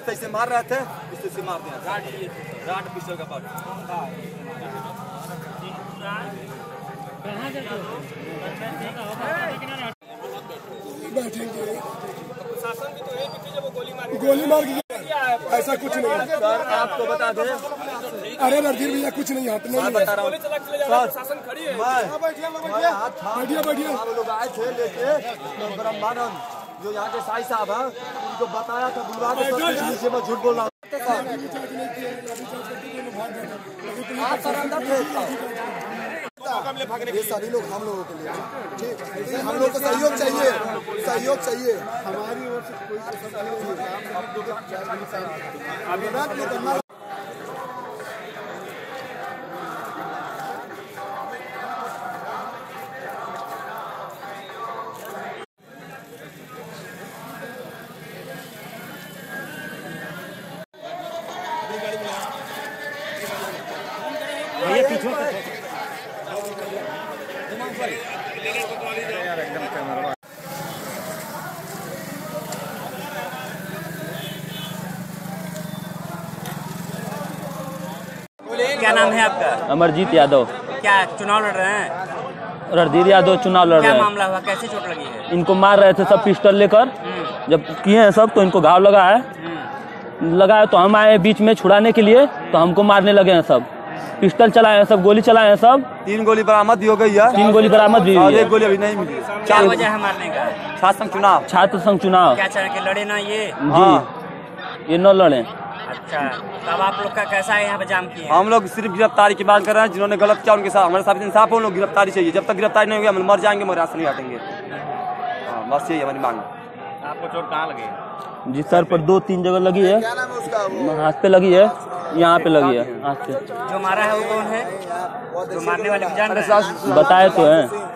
तैसे मार रहे थे, इस तैसे मार दिया राड पिस्टल का पार्ट। बैठेंगे गोली मार के ऐसा कुछ नहीं है सर, आपको बता दें। अरे रणधीर भैया कुछ नहीं हाथ में बता रहा हूँ शासन खड़ी है। बैठिए हम लोग आए थे लेके ब्रह्मानंद जो यहाँ के साई साहब हैं, उनको बताया था बुलवा के नीचे में झूठ बोल रहा हूँ। आप सर अंदर थे, ये सभी लोग हम लोगों के लिए ठीक, हम लोग को सहयोग चाहिए, सहयोग चाहिए हमारी ओर से। कोई अभी बात नहीं करना। क्या नाम है आपका? अमरजीत यादव। क्या चुनाव लड़ रहे हैं? रणधीर यादव चुनाव लड़ रहे क्या हैं। मामला हुआ, कैसे चोट लगी है? इनको मार रहे थे सब पिस्टल लेकर, जब किए हैं सब तो इनको घाव लगा है। तो हम आए बीच में छुड़ाने के लिए, तो हमको मारने लगे हैं सब। पिस्टल चलाए हैं सब, गोली चलाए हैं सब। 3 गोली बरामद भी हो गई है, 3 गोली बरामद भी हुई है। 1 गोली अभी नहीं मिली। क्या वजह है मारने का? छात्र संघ चुनाव। क्या चाह के लड़े ना ये? जी, ये न लड़े। अच्छा, तब आप लोग का कैसा है यहाँ पे जाम किए? हम लोग सिर्फ गिरफ्तारी की मांग कर रहे हैं। जिन्होंने गलत किया उनके साथ हमारे साथ इंसाफ हो, लोग गिरफ्तारी चाहिए। जब तक गिरफ्तारी नहीं होगी हम मर जाएंगे, मगर रास्ते नहीं हटेंगे। बस यही हमारी मांग। आपको चोट कहाँ लगी? जी सर पर 2-3 जगह लगी है, हाथ पे लगी है, यहाँ पे लगी है हाथ पे। जो मारा है वो कौन है? जो मारने वाले जान रहे हैं? बताए तो हैं।